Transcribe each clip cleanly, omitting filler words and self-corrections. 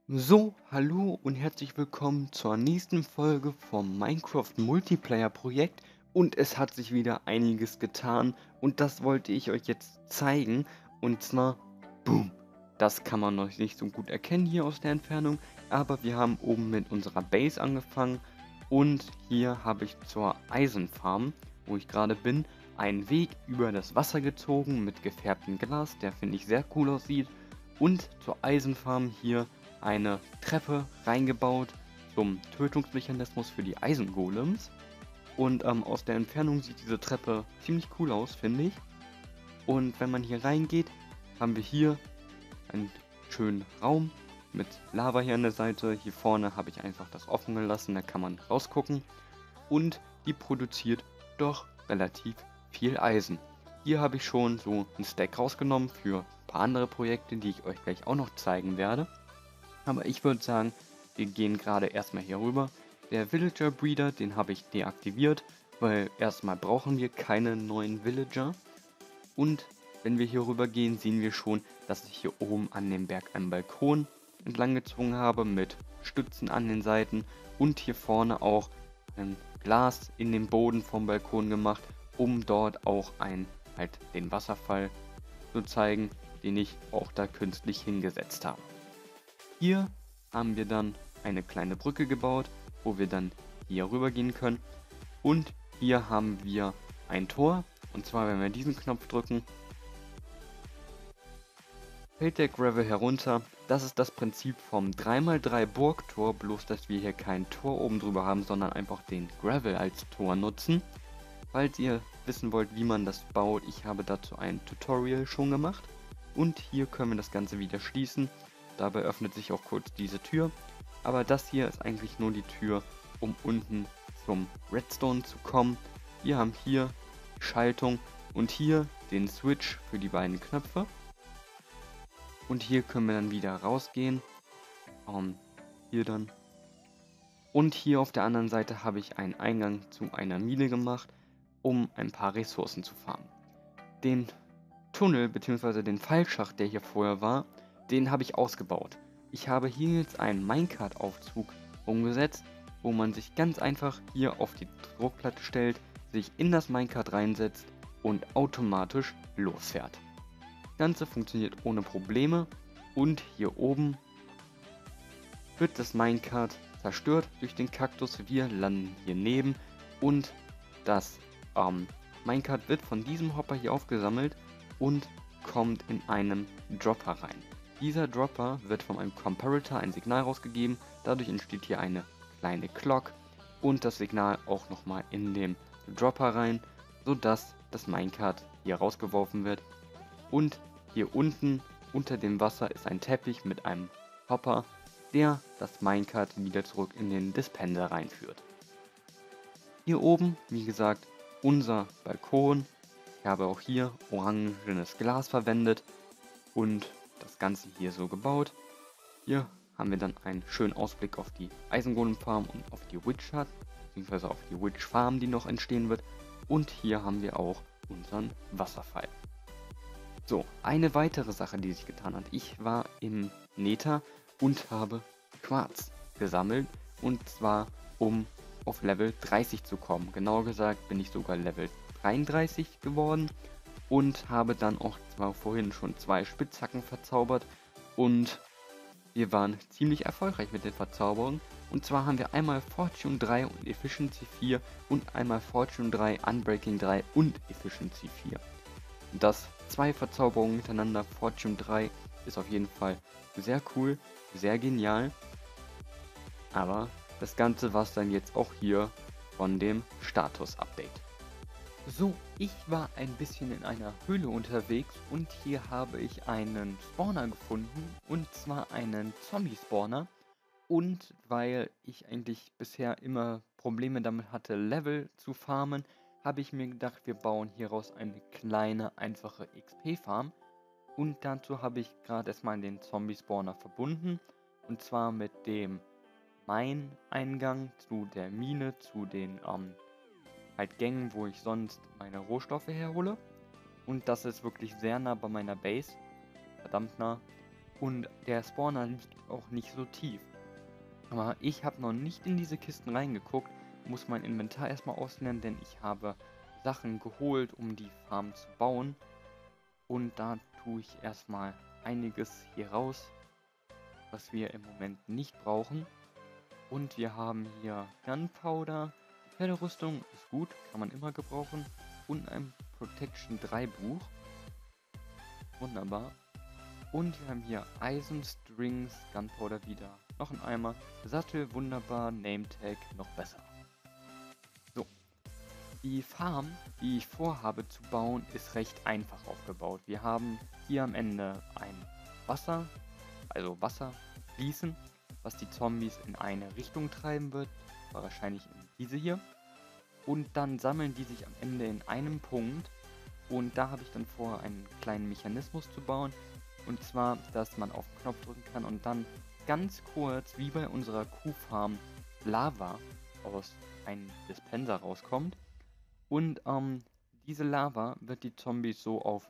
So, hallo und herzlich willkommen zur nächsten Folge vom Minecraft Multiplayer Projekt und es hat sich wieder einiges getan und das wollte ich euch jetzt zeigen und zwar, boom, das kann man noch nicht so gut erkennen hier aus der Entfernung, aber wir haben oben mit unserer Base angefangen und hier habe ich zur Eisenfarm, wo ich gerade bin, einen Weg über das Wasser gezogen mit gefärbtem Glas, der finde ich sehr cool aussieht und zur Eisenfarm hier eine Treppe reingebaut zum Tötungsmechanismus für die Eisengolems. Und aus der Entfernung sieht diese Treppe ziemlich cool aus, finde ich. Und wenn man hier reingeht, haben wir hier einen schönen Raum mit Lava hier an der Seite. Hier vorne habe ich einfach das offen gelassen, da kann man rausgucken. Und die produziert doch relativ viel Eisen. Hier habe ich schon so einen Stack rausgenommen für ein paar andere Projekte, die ich euch gleich auch noch zeigen werde. Aber ich würde sagen, wir gehen gerade erstmal hier rüber. Der Villager Breeder, den habe ich deaktiviert, weil erstmal brauchen wir keine neuen Villager. Und wenn wir hier rüber gehen, sehen wir schon, dass ich hier oben an dem Berg einen Balkon entlang gezogen habe mit Stützen an den Seiten und hier vorne auch ein Glas in den Boden vom Balkon gemacht, um dort auch den Wasserfall zu zeigen, den ich auch da künstlich hingesetzt habe. Hier haben wir dann eine kleine Brücke gebaut, wo wir dann hier rüber gehen können. Und hier haben wir ein Tor. Und zwar, wenn wir diesen Knopf drücken, fällt der Gravel herunter. Das ist das Prinzip vom 3x3 Burgtor, bloß dass wir hier kein Tor oben drüber haben, sondern einfach den Gravel als Tor nutzen. Falls ihr wissen wollt, wie man das baut, ich habe dazu ein Tutorial schon gemacht. Und hier können wir das Ganze wieder schließen. Dabei öffnet sich auch kurz diese Tür. Aber das hier ist eigentlich nur die Tür, um unten zum Redstone zu kommen. Wir haben hier die Schaltung und hier den Switch für die beiden Knöpfe. Und hier können wir dann wieder rausgehen. Hier dann. Und hier auf der anderen Seite habe ich einen Eingang zu einer Mine gemacht, um ein paar Ressourcen zu farmen. Den Tunnel bzw. den Fallschacht, der hier vorher war, den habe ich ausgebaut. Ich habe hier jetzt einen Minecart-Aufzug umgesetzt, wo man sich ganz einfach hier auf die Druckplatte stellt, sich in das Minecart reinsetzt und automatisch losfährt. Das Ganze funktioniert ohne Probleme und hier oben wird das Minecart zerstört durch den Kaktus. Wir landen hier neben und das Minecart wird von diesem Hopper hier aufgesammelt und kommt in einem Dropper rein. Dieser Dropper wird von einem Comparator ein Signal rausgegeben, dadurch entsteht hier eine kleine Clock und das Signal auch nochmal in den Dropper rein, sodass das Minecart hier rausgeworfen wird. Und hier unten unter dem Wasser ist ein Teppich mit einem Hopper, der das Minecart wieder zurück in den Dispenser reinführt. Hier oben, wie gesagt, unser Balkon. Ich habe auch hier orangenes Glas verwendet und das Ganze hier so gebaut. Hier haben wir dann einen schönen Ausblick auf die Eisengolem-Farm und auf die Witch Hut, beziehungsweise auf die Witch Farm, die noch entstehen wird. Und hier haben wir auch unseren Wasserfall. So, eine weitere Sache, die sich getan hat. Ich war im Nether und habe Quarz gesammelt und zwar um auf Level 30 zu kommen. Genauer gesagt bin ich sogar Level 33 geworden und habe dann auch zwar vorhin schon 2 Spitzhacken verzaubert und wir waren ziemlich erfolgreich mit den Verzauberungen. Und zwar haben wir einmal Fortune 3 und Efficiency 4 und einmal Fortune 3, Unbreaking 3 und Efficiency 4. Und das 2 Verzauberungen miteinander, Fortune 3 ist auf jeden Fall sehr cool, sehr genial. Aber das Ganze war es dann jetzt auch hier von dem Status-Update. So, ich war ein bisschen in einer Höhle unterwegs und hier habe ich einen Spawner gefunden und zwar einen Zombie-Spawner. Und weil ich eigentlich bisher immer Probleme damit hatte, Level zu farmen, habe ich mir gedacht, wir bauen hieraus eine kleine, einfache XP-Farm. Und dazu habe ich gerade erstmal den Zombie-Spawner verbunden. Und zwar mit dem Mine-Eingang zu der Mine, zu den Gängen, wo ich sonst meine Rohstoffe herhole. Und das ist wirklich sehr nah bei meiner Base. Verdammt nah. Und der Spawner liegt auch nicht so tief. Aber ich habe noch nicht in diese Kisten reingeguckt, muss mein Inventar erstmal ausleeren, denn ich habe Sachen geholt, um die Farm zu bauen. Und da tue ich erstmal einiges hier raus, was wir im Moment nicht brauchen. Und wir haben hier Gunpowder. Die Pferderüstung ist gut, kann man immer gebrauchen. Und ein Protection 3 Buch. Wunderbar. Und wir haben hier Eisenstrings, Gunpowder wieder. Noch ein Eimer. Sattel, wunderbar. Nametag, noch besser. So. Die Farm, die ich vorhabe zu bauen, ist recht einfach aufgebaut. Wir haben hier am Ende ein Wasser, also Wasser fließen, was die Zombies in eine Richtung treiben wird, wahrscheinlich in diese hier. Und dann sammeln die sich am Ende in einem Punkt. Und da habe ich dann vor, einen kleinen Mechanismus zu bauen. Und zwar, dass man auf den Knopf drücken kann und dann ganz kurz, wie bei unserer Kuhfarm, Lava aus einem Dispenser rauskommt. Und diese Lava wird die Zombies so auf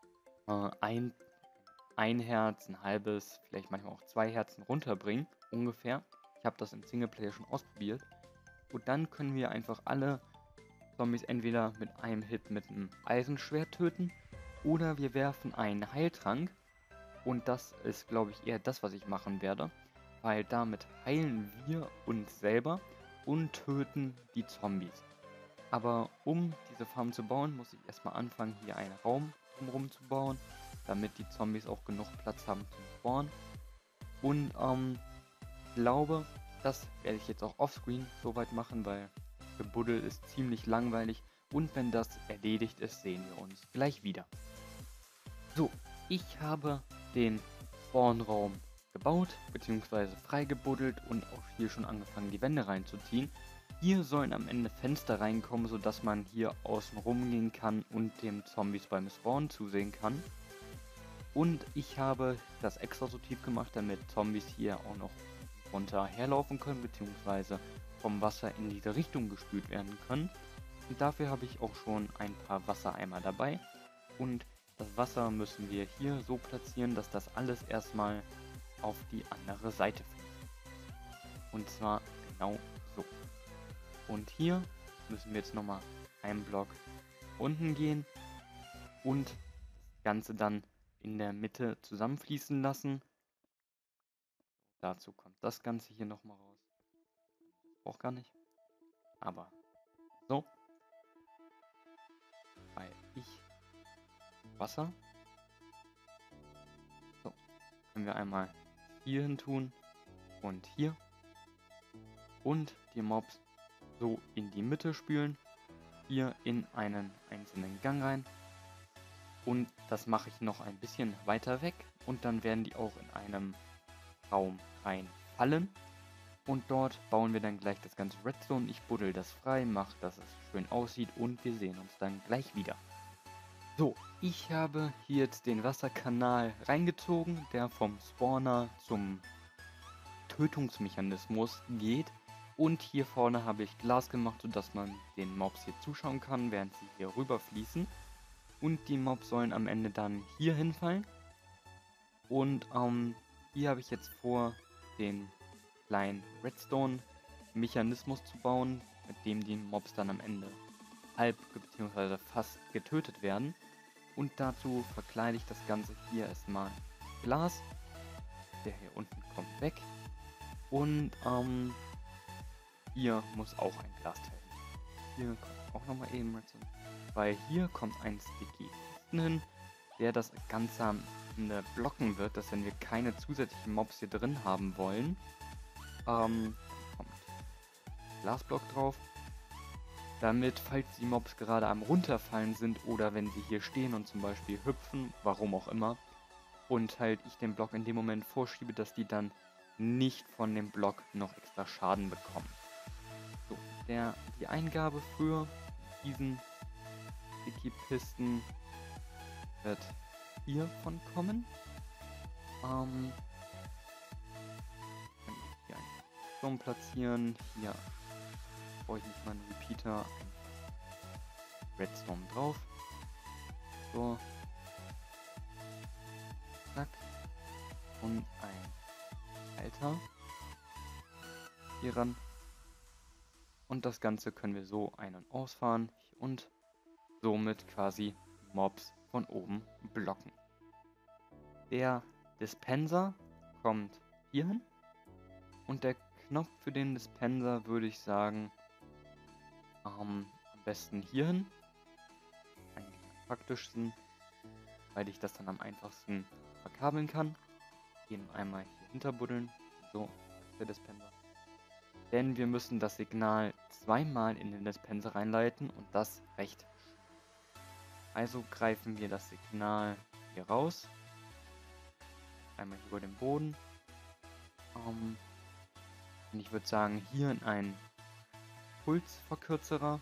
ein Herz, ein halbes, vielleicht manchmal auch 2 Herzen runterbringen, ungefähr. Ich habe das im Singleplayer schon ausprobiert. Und dann können wir einfach alle Zombies entweder mit einem Hit mit einem Eisenschwert töten oder wir werfen einen Heiltrank. Und das ist, glaube ich, eher das, was ich machen werde, weil damit heilen wir uns selber und töten die Zombies. Aber um diese Farm zu bauen, muss ich erstmal anfangen, hier einen Raum drumherum zu bauen, damit die Zombies auch genug Platz haben zum Spawnen. Und ich glaube, das werde ich jetzt auch offscreen soweit machen, weil Gebuddel ist ziemlich langweilig. Und wenn das erledigt ist, sehen wir uns gleich wieder. So, ich habe den Spawnraum gebaut bzw. freigebuddelt und auch hier schon angefangen, die Wände reinzuziehen. Hier sollen am Ende Fenster reinkommen, sodass man hier außen rumgehen kann und dem Zombies beim Spawn zusehen kann. Und ich habe das extra so tief gemacht, damit Zombies hier auch noch runter herlaufen können, beziehungsweise vom Wasser in diese Richtung gespült werden können. Und dafür habe ich auch schon ein paar Wassereimer dabei. Und das Wasser müssen wir hier so platzieren, dass das alles erstmal auf die andere Seite fliegt. Und zwar genau so. Und hier müssen wir jetzt nochmal einen Block unten gehen und das Ganze dann in der Mitte zusammenfließen lassen. Dazu kommt das Ganze hier nochmal raus. Auch gar nicht. Aber so. Weil ich Wasser. So. Können wir einmal hier hin tun und hier. Und die Mobs so in die Mitte spülen. Hier in einen einzelnen Gang rein. Und das mache ich noch ein bisschen weiter weg. Und dann werden die auch in einem Raum reinfallen. Und dort bauen wir dann gleich das ganze Redstone. Ich buddel das frei, mache, dass es schön aussieht und wir sehen uns dann gleich wieder. So, ich habe hier jetzt den Wasserkanal reingezogen, der vom Spawner zum Tötungsmechanismus geht. Und hier vorne habe ich Glas gemacht, sodass man den Mobs hier zuschauen kann, während sie hier rüberfließen. Und die Mobs sollen am Ende dann hier hinfallen. Und hier habe ich jetzt vor, den kleinen Redstone-Mechanismus zu bauen, mit dem die Mobs dann am Ende halb bzw. fast getötet werden. Und dazu verkleide ich das Ganze hier erstmal Glas. Der hier unten kommt weg. Und hier muss auch ein Glasteil hin. Hier kommt auch nochmal eben Redstone. Weil hier kommt ein Sticky Piston hin, der das Ganze am Ende blocken wird, dass wenn wir keine zusätzlichen Mobs hier drin haben wollen, kommt Glasblock drauf. Damit, falls die Mobs gerade am runterfallen sind oder wenn sie hier stehen und zum Beispiel hüpfen, warum auch immer, und halt ich den Block in dem Moment vorschiebe, dass die dann nicht von dem Block noch extra Schaden bekommen. So, die Eingabe für diesen Sticky Piston wird hiervon kommen. Kann ich hier einen Strom platzieren. Hier brauche ich nicht mal einen Repeater. Redstone drauf. So. Zack. und ein Halter hier ran. Und das Ganze können wir so ein- und ausfahren und somit quasi Mobs von oben blocken. Der Dispenser kommt hier hin und der Knopf für den Dispenser würde ich sagen, am besten hier hin. Eigentlich am praktischsten, weil ich das dann am einfachsten verkabeln kann. Hier noch einmal hier hinterbuddeln. So ist der Dispenser. Denn wir müssen das Signal zweimal in den Dispenser reinleiten und das recht schnell. Also greifen wir das Signal hier raus. Einmal über den Boden. Und ich würde sagen, hier in einen Pulsverkürzerer.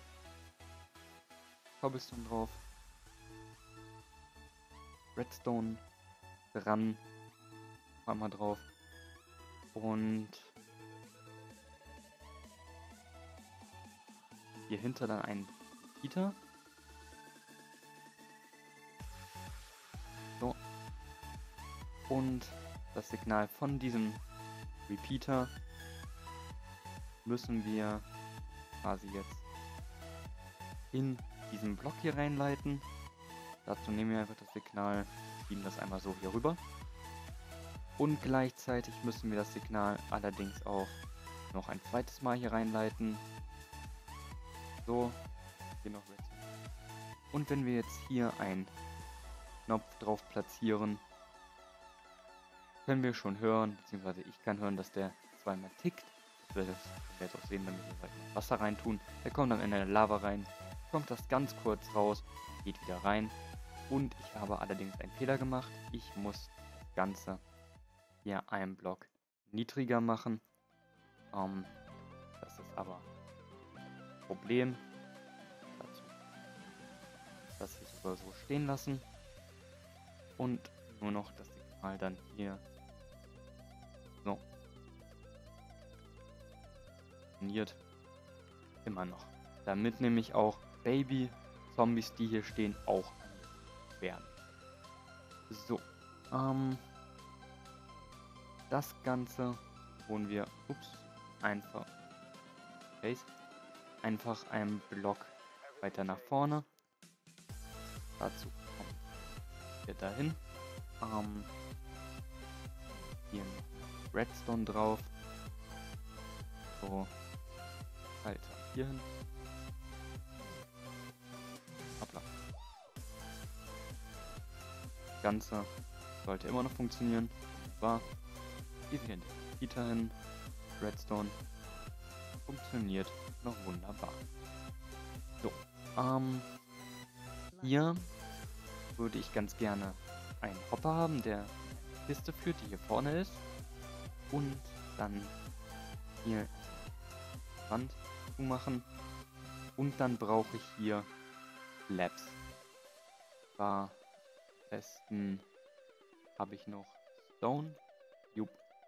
Cobblestone drauf. Redstone dran. Einmal drauf. Und hier hinter dann einen Repeater. So. Und das Signal von diesem Repeater müssen wir quasi jetzt in diesen Block hier reinleiten. Dazu nehmen wir einfach das Signal, schieben das einmal so hier rüber. Und gleichzeitig müssen wir das Signal allerdings auch noch ein zweites Mal hier reinleiten. So, hier noch Redstone. Und wenn wir jetzt hier einen Knopf drauf platzieren, können wir schon hören, beziehungsweise ich kann hören, dass der zweimal tickt. Das werdet ihr jetzt auch sehen, wenn wir hier Wasser rein tun. Der kommt dann in eine Lava rein, kommt das ganz kurz raus, geht wieder rein. Und ich habe allerdings einen Fehler gemacht. Ich muss das Ganze hier einen Block niedriger machen. Das ist aber ein Problem. Dazu das hier sogar so stehen lassen. Und nur noch das Signal dann hier so funktioniert immer noch. Damit nämlich auch Baby-Zombies, die hier stehen, auch werden. So, das Ganze holen wir, einfach einen Block weiter nach vorne. Dazu kommen wir dahin. Hier Redstone drauf. So, Alter, hier hin. Hoppla. Das Ganze sollte immer noch funktionieren. War hier wieder in den Repeater hin. Redstone funktioniert noch wunderbar. So, hier würde ich ganz gerne einen Hopper haben, der eine Kiste führt, die hier vorne ist. Und dann hier Wand zumachen. Und dann brauche ich hier Labs. Am besten habe ich noch Stone. Jupp.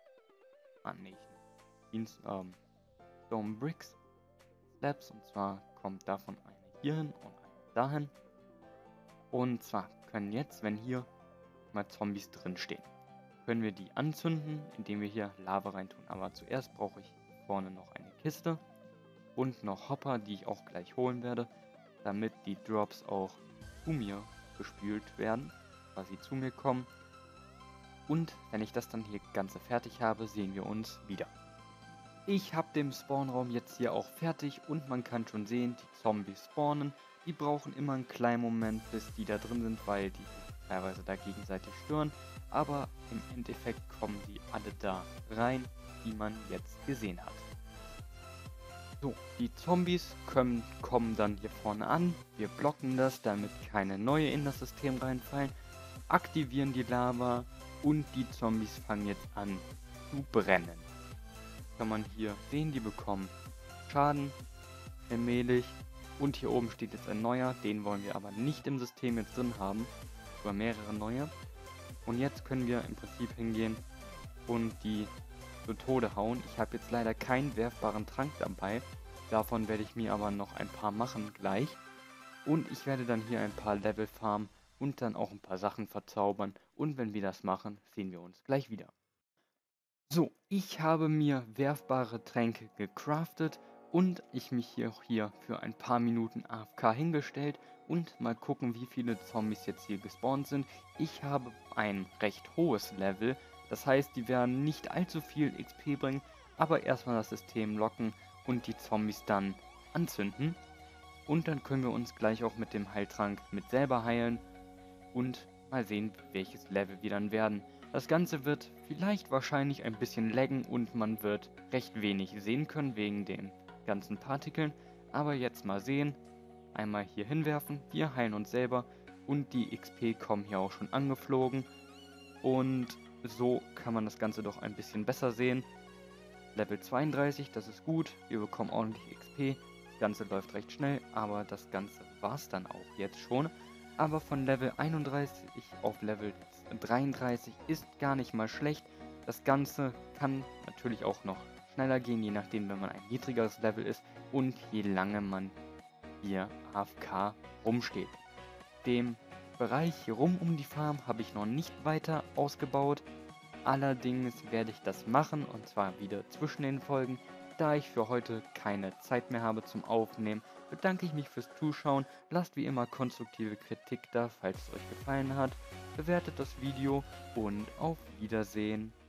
Stone Bricks Labs. Und zwar kommt davon eine hier hin und eine dahin. Und zwar können jetzt, wenn hier mal Zombies drin stehen, können wir die anzünden, indem wir hier Lava reintun. Aber zuerst brauche ich vorne noch eine Kiste und noch Hopper, die ich auch gleich holen werde, damit die Drops auch zu mir gespült werden, quasi zu mir kommen. Und wenn ich das dann hier Ganze fertig habe, sehen wir uns wieder. Ich habe den Spawnraum jetzt hier auch fertig und man kann schon sehen, die Zombies spawnen. Die brauchen immer einen kleinen Moment, bis die da drin sind, weil die teilweise da gegenseitig stören. Aber im Endeffekt kommen die alle da rein, die man jetzt gesehen hat. So, die Zombies kommen dann hier vorne an. Wir blocken das, damit keine neue in das System reinfallen. Aktivieren die Lava und die Zombies fangen jetzt an zu brennen. Kann man hier sehen, die bekommen Schaden allmählich. Und hier oben steht jetzt ein neuer, den wollen wir aber nicht im System jetzt drin haben. Über mehrere neue. Und jetzt können wir im Prinzip hingehen und die zu Tode hauen. Ich habe jetzt leider keinen werfbaren Trank dabei. Davon werde ich mir aber noch ein paar machen gleich. Und ich werde dann hier ein paar Level farmen und dann auch ein paar Sachen verzaubern und wenn wir das machen, sehen wir uns gleich wieder. So, ich habe mir werfbare Tränke gecraftet und ich mich hier für ein paar Minuten AFK hingestellt und mal gucken, wie viele Zombies jetzt hier gespawnt sind. Ich habe ein recht hohes Level, das heißt, die werden nicht allzu viel XP bringen, aber erstmal das System locken und die Zombies dann anzünden. Und dann können wir uns gleich auch mit dem Heiltrank mit selber heilen und mal sehen, welches Level wir dann werden. Das Ganze wird vielleicht wahrscheinlich ein bisschen laggen und man wird recht wenig sehen können wegen den ganzen Partikeln. Aber jetzt mal sehen. Einmal hier hinwerfen, wir heilen uns selber und die XP kommen hier auch schon angeflogen. Und so kann man das Ganze doch ein bisschen besser sehen. Level 32, das ist gut, wir bekommen ordentlich XP. Das Ganze läuft recht schnell, aber das Ganze war es dann auch jetzt schon. Aber von Level 31 auf Level 33 ist gar nicht mal schlecht. Das Ganze kann natürlich auch noch schneller gehen, je nachdem, wenn man ein niedrigeres Level ist und je lange man hier AFK rumsteht. Dem Bereich rum um die Farm habe ich noch nicht weiter ausgebaut. Allerdings werde ich das machen und zwar wieder zwischen den Folgen. Da ich für heute keine Zeit mehr habe zum Aufnehmen, bedanke ich mich fürs Zuschauen. Lasst wie immer konstruktive Kritik da, falls es euch gefallen hat. Bewertet das Video und auf Wiedersehen.